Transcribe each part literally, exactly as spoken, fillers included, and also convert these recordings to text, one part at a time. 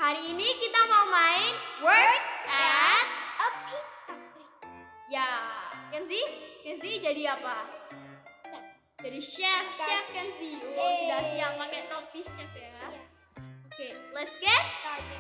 Hari ini kita mau main Work at A pig factory. Ya, Kenzi, Kenzi jadi apa? Jadi chef, chef Kenzi. Oh, sudah siap pakai topi chef ya. Oke, let's get Started.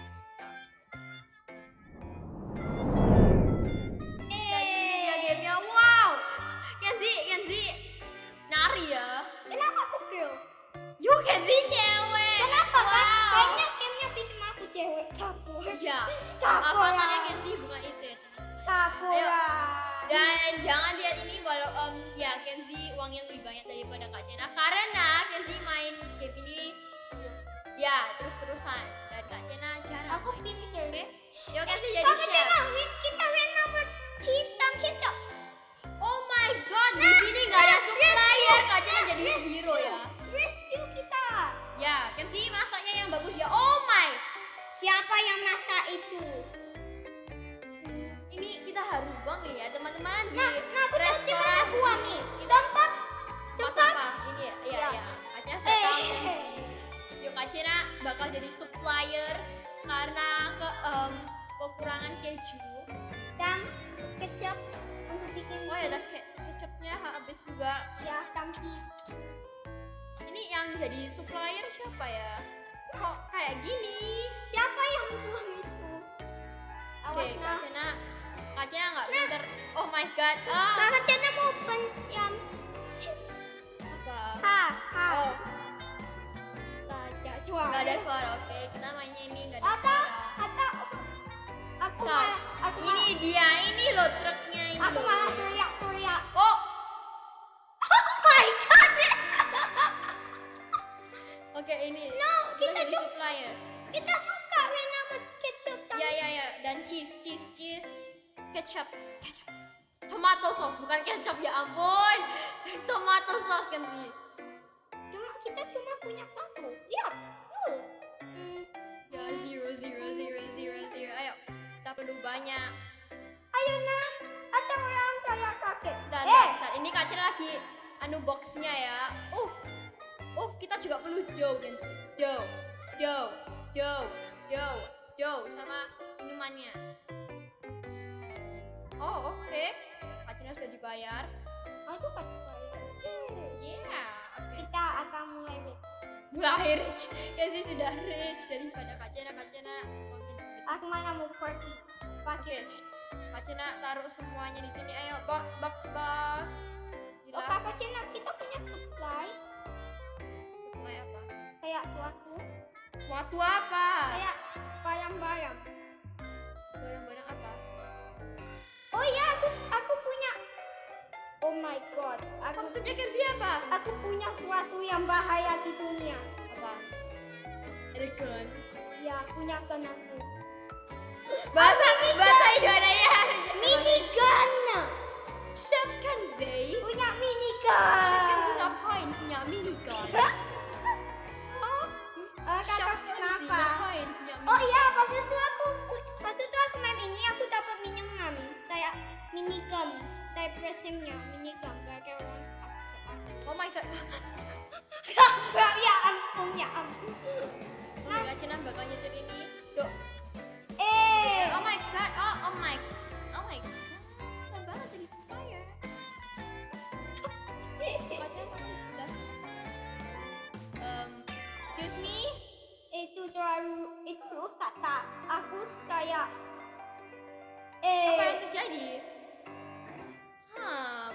Jadi ini dia gamenya. Wow, Kenzi, Kenzi nari ya. Kenapa aku girl? You Kenzi cewek. Kenapa kan? Wow. Kayaknya gamenya bikin aku cewek. Kapur. Ya, Kapur. avatarnya Kenzi bukan itu ya teman-teman. Kapur. Ayo. Dan jangan lihat ini walau um, ya Kenzi uangnya lebih banyak daripada Kak Cena karena Kenzi main game ini ya terus-terusan dan Kak Cena jarang Aku main. pinter. Oke, yuk Kenzi jadi Kakak chef. Cena, kita rena buat cheese dan kecap. Oh my god, di sini nggak ada supplier. Kak Cena jadi hero ya. Rescue kita. Ya, Kenzi masaknya yang bagus ya. Oh my. Siapa yang masak itu? Hmm, Ini kita harus buang ya teman-teman di Nah, nah aku tahu di mana restoran buang ini. nih. Kita Tempat, tempat tempat. sampah ini ya. Iya, Ya. ya. Kak Cena saya tahu Eh. Kenzi. Yuk Kak Cena bakal jadi supplier karena ke em, kekurangan keju. dan kecap untuk bikin Oh ya, ke kecapnya habis juga. ya dan cheese. Ini yang jadi supplier siapa ya? Kok kayak gini? Siapa yang buang itu? Oke, Awas Kak nah. Cena, Kak Cena nggak pinter. Oh my god. Ah, Kakak Cena mau pen yang apa? ha ha. Oh, Gak ada suara. nggak ada suara. Oke, kita mainnya ini nggak ada Atau suara. atau aku Nah, malah aku ini dia, ini loh truknya ini malah, aku loh. malah teriak teriak. Oh, Oh my god. oke ini. No, kita jadi juga- supplier. Kita suka rena buat kecap dan Ya ya ya, dan cheese, cheese, cheese, ketchup, ketchup, tomato sauce bukan kecap ya ampun, tomato sauce kan sih. cuma kita cuma punya satu. Lihat. No. Hmm, Ya zero zero zero zero zero. Ayo, kita perlu banyak. ayo nah. Ada orang kayak kakek. Bentar, Eh, bentar. Ini Kak Cina lagi anu boxnya ya. Uh, uh, kita juga perlu dough kan? Dough, dough, dough, dough, dough sama minumannya. Oh oke, Kak Cina sudah dibayar. aduh kasih saya. Yeah, oke. Kita akan mulai rip. Mulai rich, ya sih sudah rich daripada Kak Cina. Kak Cina, Aku mana mau party. oke. Kak Cina taruh semuanya di sini. Ayo box, box, box. Oh Gila. kakak Cina, kita punya supply Mulai apa? kayak suatu Suatu apa? kayak barang-barang. Barang-barang apa? Oh iya, aku aku punya. Oh my god, aku Maksudnya kan siapa? aku punya sesuatu yang bahaya di dunia. Apa? Regan. Ya, punya kan aku. Bahasa bahasa Indonesia. Minigun. Chef Kenzi. Punya Chef Kenzi minigun. ngapain punya minigun? Oh, eh, Chef kakak Kenzi kenapa? ngapain punya Oh minigun? iya, pas itu aku pas itu aku main ini aku dapat minuman kayak minigun, type resimnya minigun kayak orang Oh my god. Gak, ya ampun, ya ampun. Oh my god, Cina bakal nyetir ini. Yuk. Eh, Oh my god. Oh, oh my. Oh my god. Susah banget jadi supplier. Pokoknya pasti sudah. Um, excuse me. itu terlalu itu rusak tak? Aku kayak Apa yang eh terjadi? Hmm.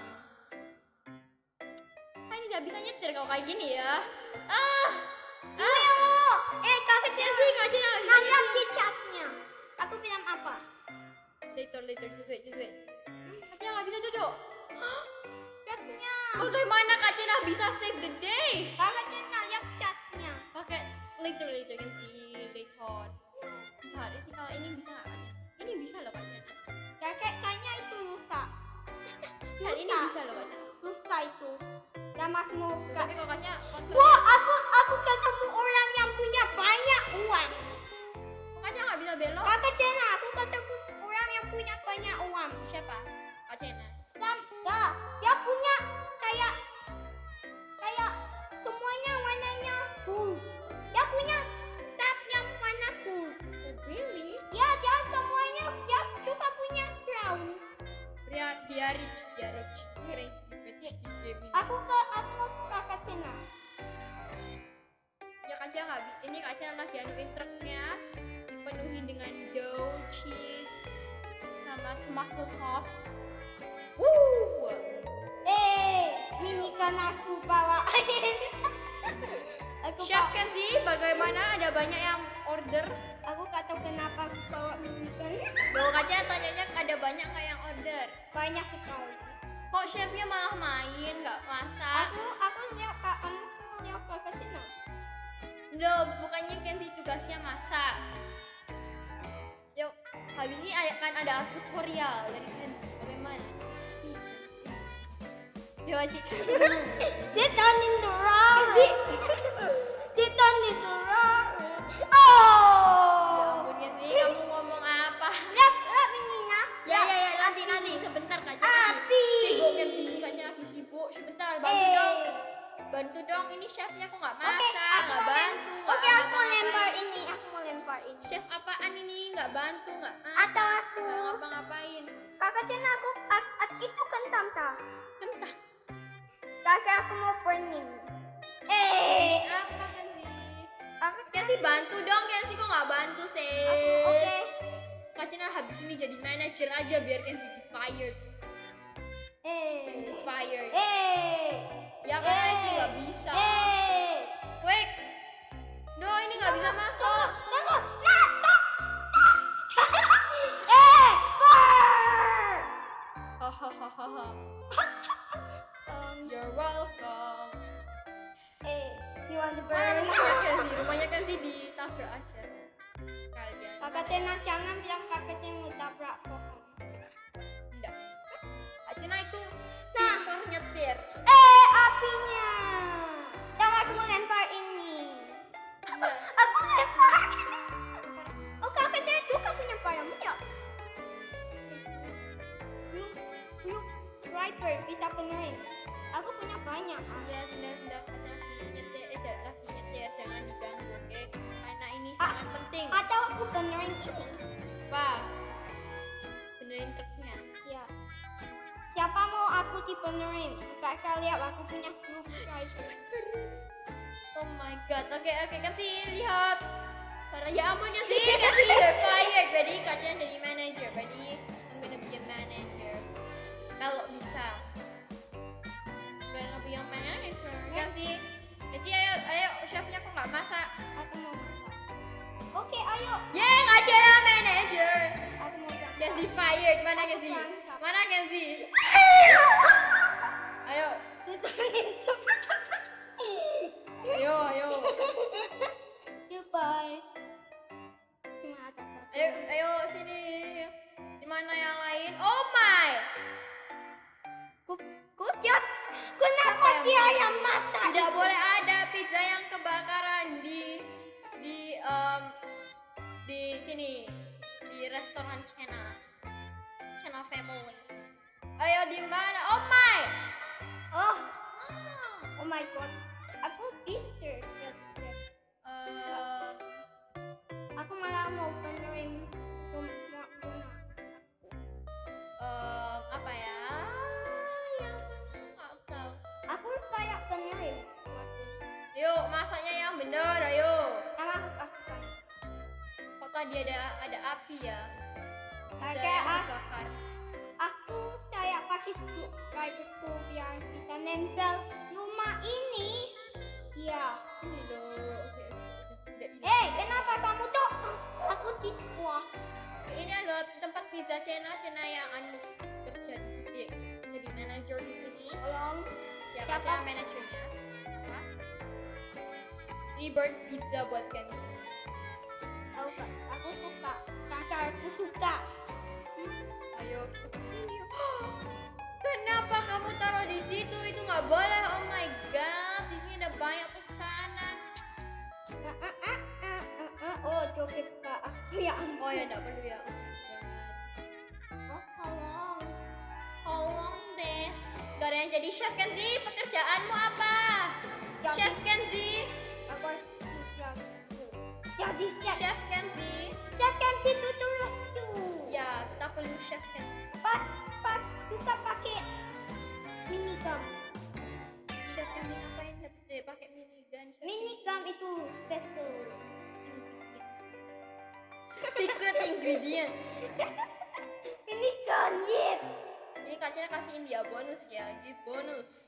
Saya nggak bisa nyetir kalau kayak gini ya. Ah. Leo, eh kakak Ya Cina sih, Kak Cina nggak bisa ngeliat nyetir. cicaknya. Aku bilang apa? Later, later, just wait, just wait. Kak Cina nggak bisa duduk. Catnya. Bagaimana Kak Cina bisa save the day? Kakak Cina lihat catnya. Pakai later, later kan si later. Bentar, ini kalau ini bisa nggak Kak Cina? Ini bisa loh Kak Cina. Kakek kayaknya itu rusak. Lihat ini Rusak. bisa loh Kak Cina. Rusak itu. Dan mas mau Tapi kalau Kak Cina kontrol. Wah, aku aku ketemu orang yang punya banyak uang. Kok Kak Cina nggak bisa belok? Kakak Cina, aku ketemu orang yang punya banyak uang. Siapa? Kak Cina. Stam, ya, dia punya kayak kayak semuanya warnanya gold. Dia punya stamp yang warna gold. lagi anuin truknya, dipenuhi dengan dough, cheese, sama tomato sauce. Wuh. Eh, minigun aku bawain. Aku Chef bawa- Kenzie, bagaimana? Ada banyak yang order. Aku gak tahu kenapa aku bawa minigun. Loh, Kaca tanyanya ada banyak nggak yang order? Banyak sekali. Kok chefnya malah main, nggak masak? Aku aku lihat kak, aku lihat kakak sini. Loh, bukannya Kenzie tugasnya masak. Yuk, habis ini ada- kan ada tutorial dari Kenzie. Bagaimana? Yo, Ci. Dia turning the wrong. Kenzie. Dia turning the wrong. Ya Oh. ampun, Kenzie, kamu ngomong apa? Rap rap Nina. Ya, ya, ya, nanti, nanti. Sebentar, Kak Ci lagi Api. sibuk, Kenzie. Kak Ci lagi sibuk. Sebentar, bantu Eh. dong. Bantu dong, ini chefnya kok nggak Oke, masak, aku nggak mau lem- bantu, nggak Oke, aku mau ngapa-ngapain. lempar ini. Aku mau lempar ini. Chef apaan ini? Nggak bantu, nggak masak, Atau aku. nggak ngapa-ngapain. Kakak Cina aku, aku, aku itu kentang tak? Kentang. Kakak aku mau burning. Ini Eh. apa kan sih? Aku Kenzie bantu dong, Kenzie kok nggak bantu sih? Oke. Kak Cina habis ini jadi manager aja biar Kenzie di fired. Kenzie Eh. fired. Eh. Ya kan Eh. Aci nggak bisa. Eh. Wait. No, ini nggak bisa masuk. Tunggu. Nah, stop. Stop. Eh. Fire. Hahaha. Um, You're welcome. eh. You want to Mana burn? rumahnya Kenzie? Rumahnya Kenzie ditabrak aja. Kalian. Kakak Cina jangan bilang kakak Cina mau tabrak pohon. Enggak. Kak Cina itu Nah. pintar nyetir. Eh, apinya. Dan aku mau lempar ini. Enggak. Aku lempar. Oh, kakak Cina juga punya payung ya? Lu, lu, driver bisa penuhin. Aku punya banyak. Sudah, sudah, sudah. Lagi nyetir, eh, jangan- lagi nyetir, jangan diganggu, oke? Karena ini Ah. sangat penting. Atau aku benerin ini. Apa? Benerin truknya. Ya. Siapa mau aku dibenerin? Kakak lihat aku punya screwdriver. Oh my god. Oke, oke, kan sih lihat. Para ya ampun ya sih, kan sih you're fired. Ready? Kak Cina jadi manager. Ready? I'm gonna be a manager. Kalau bisa. Gonna be a manager. Kan sih. Keci ayo, ayo chefnya kok nggak masak. Aku mau masak. Oke, ayo. Yeay, Kak Cina manager. Aku mau masak. Kenzie fired. Mana Kenzie? Mana Kenzie? Ayo, Diturunin cepat. ayo, ayo. Goodbye. Cuma ada satu. Ayo, ayo sini. Di mana yang lain? Oh my. Ku, ku lihat. Kenapa Siapa yang dia bilang? yang masak? Tidak boleh ada pizza yang kebakaran di di em, di sini di restoran Cena. Cena Family. Ayo di mana? Oh my. Oh. Oh my god. Aku pinter. Lihat, lihat. Em, Aku malah mau benerin rumah rumah. em, apa ya? Yang mana? Nggak tahu. Aku kayak benerin. Yuk masaknya yang bener. Ayo. Karena aku kasihkan. Kok tadi ada ada api ya? Pizza Kakak, yang ah. dibakar. Aku kayak pakai screwdriverku biar bisa nempel rumah ini. Iya. Ini loh. Oke, oke, udah hilang. Eh, kenapa kamu tuh? Aku di squash. Ini adalah tempat pizza Cena, Cena yang anu kerja di sini, jadi manajer di sini. Tolong. Ya, Siapa? Cena manajernya. Apa? Ini burnt pizza buat kan. Aku, aku suka. Kakak aku suka. Ayo ke sini. Kenapa kamu taruh di situ? Itu nggak boleh. Oh my god, di sini ada banyak pesanan. Ah, ah, ah, ah, ah, ah. Oh, joget kak. Aku ya ampun. Oh ya, nggak perlu ya. Jangan. Oh, tolong. Tolong deh. Gak ada yang jadi chef Kenzie. Pekerjaanmu apa? Jadi- Chef Kenzie. Aku harus siap. Jadi siap. Chef Kenzie. Siap kan situ terus tuh. Ya, kita perlu chef Kenzie. Pas, pas juga pakai minigun. Chef Kenzie ngapain? Eh, pakai minigun. Chef. Minigun itu special. secret ingredient. Ini konyit. Ini Kak Cina kasihin dia bonus ya, give bonus.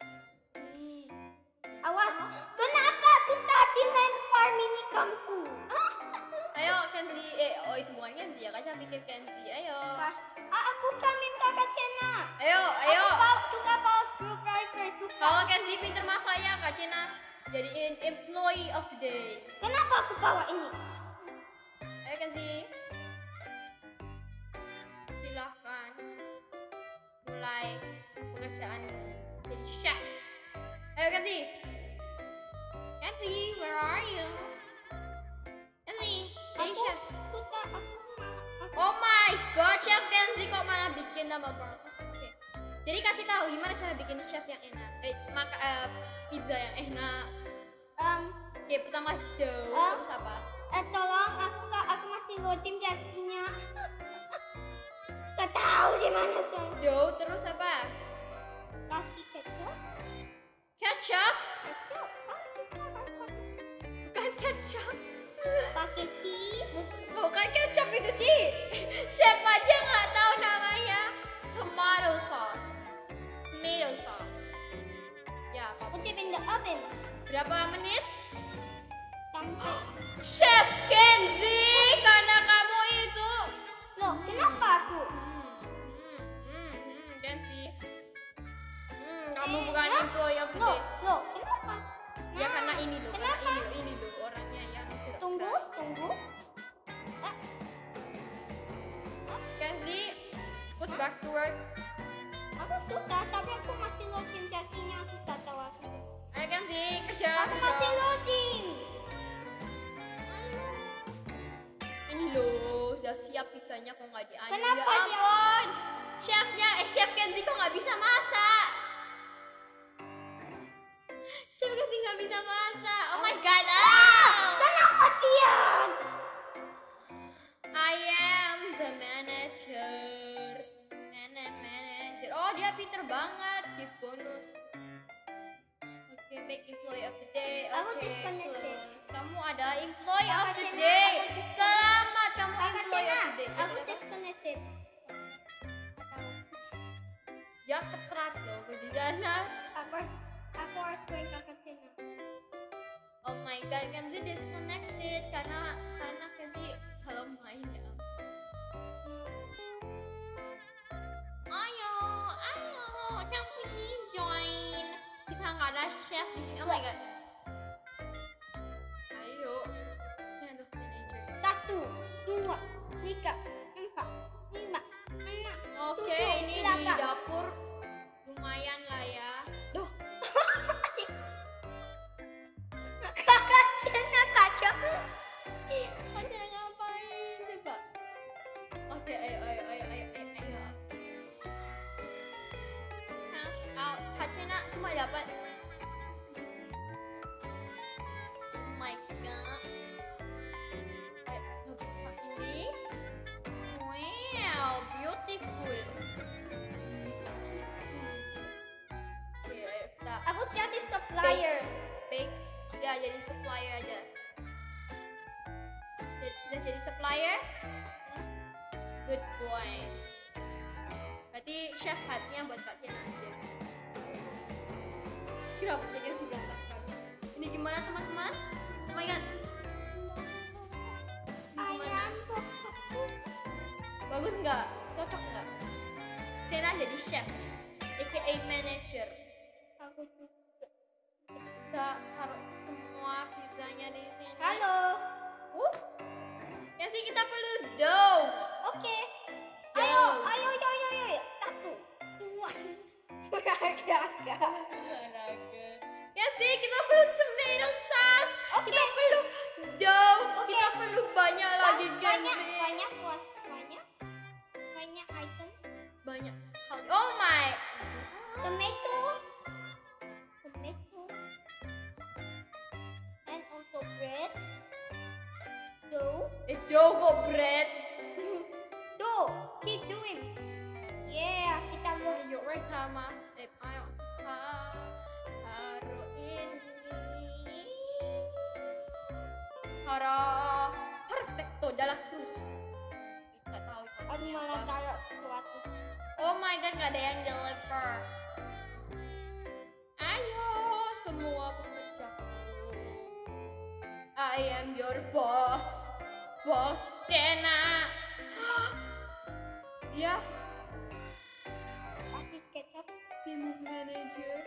Awas, kenapa aku tadi lempar minicamku? Ayo Kenzi, eh oh itu bukan Kenzi ya, Kak Cina pikir Kenzi, ayo. Ah, aku kamin kakak Cina. Ayo, ayo. Aku bawa, juga bawa screwdriver juga. Kalau Kenzi pinter masaknya, Kak Cina jadiin employee of the day. Kenapa aku bawa ini? Ayo Kenzi. Silahkan mulai pekerjaanmu jadi chef. Ayo Kenzi. Kenzi, where are you? Kenzi, jadi Aku chef. suka aku. aku Oh my god, Chef Kenzi kok malah bikin nama baru. Oke. Jadi kasih tahu gimana cara bikin chef yang enak. Eh, maka eh, pizza yang enak. um, Oke, pertama dough, Oh. terus apa? eh, tolong aku kak aku masih loading jadinya. Gak tahu di mana tuh. Dough, terus apa? Kasih kecap. Ketchup? Kecap. Ah, kita pakai- Bukan ketchup. Pakai cheese. Bukan ketchup itu, Ci. Chef aja nggak tahu namanya. Tomato sauce. Tomato sauce. Ya, apa? Put it in the oven. Berapa menit? Sampai. Chef Kenzi, karena kamu itu. Loh, kenapa aku? Hmm, hmm, hmm, Kenzi. Hmm, kamu Eh, bukan ya? employee of the Loh, day. loh, kenapa? Ya Nah, karena ini loh, karena kenapa? ini loh, ini loh orangnya yang gerak-gerak. Tunggu, tunggu. Ah, Kenzi, put back to work. aku suka, tapi aku masih loading jadinya aku gak tahu aku. Ayo Kenzi, kerja, Aku kerja. masih loading. Ini loh, udah siap pizzanya kok nggak diaduk. Kenapa Ya dia- ampun, chefnya, eh chef Kenzi kok nggak bisa masak? Chef Kenzi nggak bisa masak. Oh my god, ah! Kenapa dia? I am the manager. Mana manager. Oh dia pinter banget, give bonus. Oke, make employee of the day. Aku Oke, disconnected. close. Kamu adalah employee of Kakak the Cina, day. aku disconnected. Selamat kamu Kakak employee Cina, of the day. aku Kenapa? disconnected. Ya ketrat loh, di sana. Aku harus, aku harus bring kakak Cina. Oh my god, Kenzi disconnected karena karena Kenzi kalau main ya. Ayo, ayo, yang sini join. Kita nggak ada chef di sini. Oh my god. Ayo, channel manager. Satu, dua, tiga, empat, lima, enam. Oke, Tujuh, ini di delapan. dapur lumayan lah ya. Duh, Kakak Cina kacau. Kacau ngapain coba? Oke, ayo, ayo, ayo, ayo, ayo, ayo. Cash out. Kacena cuma dapat. Oh my god. Ayo, buka ini. Wow, beautiful. Oke, ayo kita Aku jadi supplier. bake. Ya, jadi supplier aja. Jadi, sudah jadi supplier? Good boy. Berarti chef hatnya buat Kak Cina aja. Kenapa jadi sih berantakan? Ini gimana teman-teman? Oh my god. Gimana? Ayam. Bagus nggak? Cocok nggak? Cina jadi chef, aka manager. Aku juga. Kita taruh semua pizzanya di sini. Halo. Uh, ya sih kita perlu dough. Oke. Dough. Ayo, ayo, ayo, ayo, ayo. Satu, dua. Agak-agak. Astaga. Ya sih kita perlu tomato sauce. Oke. Kita perlu dough. Oke. Kita perlu banyak lagi banyak, Kenzi. banyak, suat- banyak, banyak item. Banyak sekali. Oh my. Tomato, tomato, and also bread, dough, Eh dough kok bread. dough. Keep doing. Yeah, kita mau. Ayo kita masuk. Ayo kita taruh ini. Hara perfecto dalla cruz. Aku malah taruh sesuatu. Oh my god, nggak ada yang deliver. Ayo semua pekerjaku. I am your boss, boss Cena. Dia Kasih kecap. remove manager.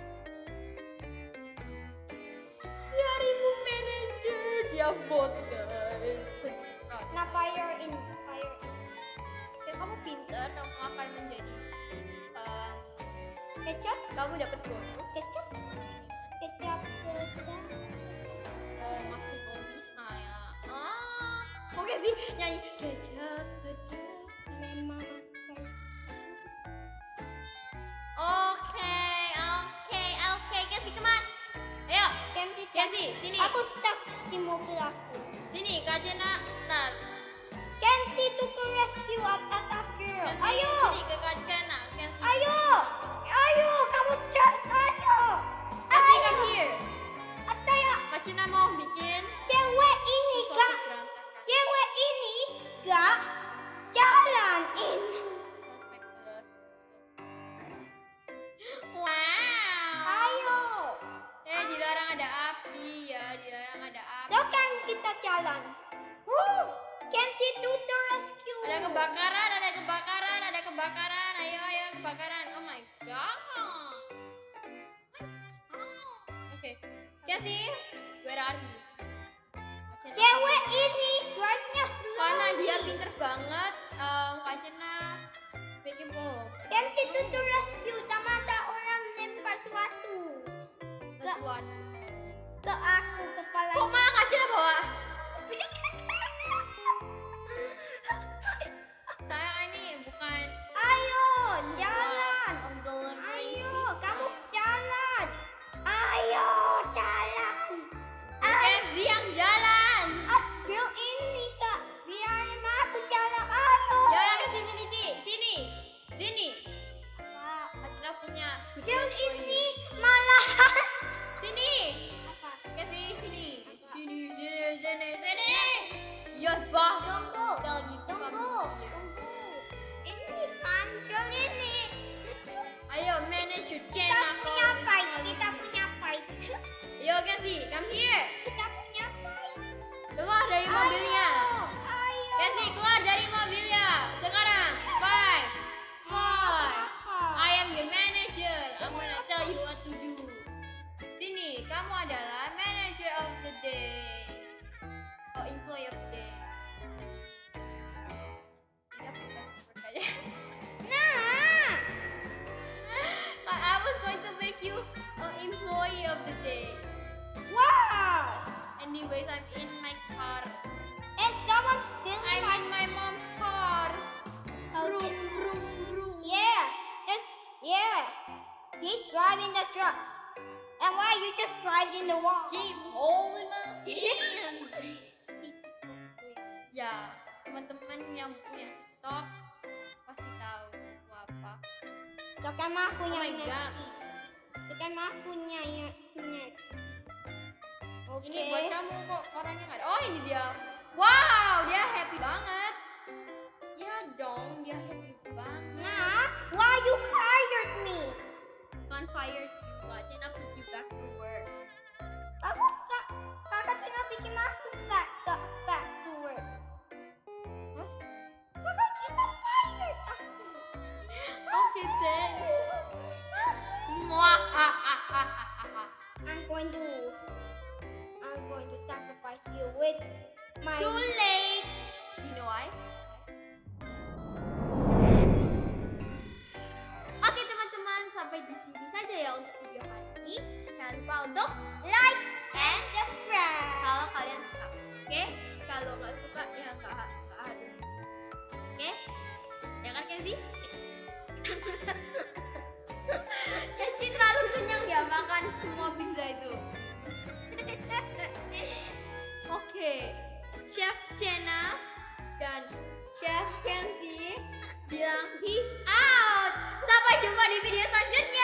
Dia remove manager. Dia vote guys. Nah, fire in, fire in. Ya, kamu pinter, kamu akan menjadi. Um, Kecap, kamu dapat bonus. kecap, kecap, kecap. Oh, aku kok bisa ya. Ah, oke sih nyanyi kecap kecap. Memang. Oke, oke, oke, Kenzie kemana? Ayo, Kenzie, Kenzie, sini, aku stuck di mobil aku. sini, Kak Cena, tar. Kenzie to the rescue of that girl. Kenzie, Ayo, sini ke Kak Cena, Kenzie. ayo, ayo, kamu cek, ayo. Kenzie, come here. Ataya, Kak Cena mau bikin cewek ini sesuatu gak, berantakan. cewek ini gak jalan in. Wow. Ayo, Eh, dilarang ada api ya, dilarang ada api. so kan kita jalan. Woo, Kenzie to the rescue. Ada kebakaran, ada kebakaran, ada kebakaran. Ayo, ayo, kebakaran. Oh my god. Oke, Cassie, where are you? Cewek ini drive-nya slow. Karena dia pinter banget, um, Kak Cena bikin bom. Kenzie to the rescue. Sama ada orang lempar sesuatu Sesuatu. ke aku, kepala. Kok malah Kak Cena bawa? Saya ini bukan Ayo, jalan. Om delivering Ayo, pizza. kamu jalan. Ayo, jalan. Kenzie yang jalan. Ah, girl ini kak, biarin aku jalan. Ayo. Ya, ya, Kenzie sini, Ci. Sini. Sini. Pak, Kak Cena punya good girl news for you. ini malah. Sini. Apa? Kasih sini. Sini, sini, sini, sini. Yes, boss. Tunggu, Tell you to come tunggu, here. tunggu. Ini kan girl ini. Ayo, manager Kita Cena. punya fight, kita punya fight. Ayo, Kasih, come here. Kita punya fight. Keluar dari mobilnya. Ayo, ayo. Kasih, keluar dari mobilnya. Sekarang. Five, four. I am your manager. I'm gonna tell you what to do. Sini, kamu adalah manager of the day. Oh, employee of the day. Tidak, tidak, berkaya. Nah, I was going to make you an employee of the day. wow. Anyways, I'm in my car. And someone's stealing I'm my. in my mom's car. Vroom, Okay. vroom, vroom. Yeah, just yeah. He's driving the truck. And why you just drive in the wall? Keep holding my hand. Ya, teman-teman yang punya TikTok pasti tahu aku apa. Itu kan aku Oh yang my God. ngerti. Itu kan aku yang ngerti. Oke. Ini buat kamu kok orangnya nggak ada. Oh, ini dia. Wow, dia happy banget. Ya dong, dia happy banget. Nah, why you fired me? Bukan fired you, Kak Cina put you back to work. Aku kak, kakak Cina bikin aku back, back, back to work. Terus? Kakak Cina fired aku. Oke, thanks. Muahahaha. I'm going to, I'm going to sacrifice you with my. Too late. You know why? Oke teman-teman, sampai di sini saja ya untuk video hari ini. Jangan lupa untuk Like and subscribe. kalau kalian suka, oke? Kalau nggak suka ya nggak ha- nggak harus, oke? Ya kan Kenzie? Kenzie terlalu kenyang ya makan semua pizza itu. Oke, Chef Cena dan Chef Kenzie bilang peace out. Sampai jumpa di video selanjutnya.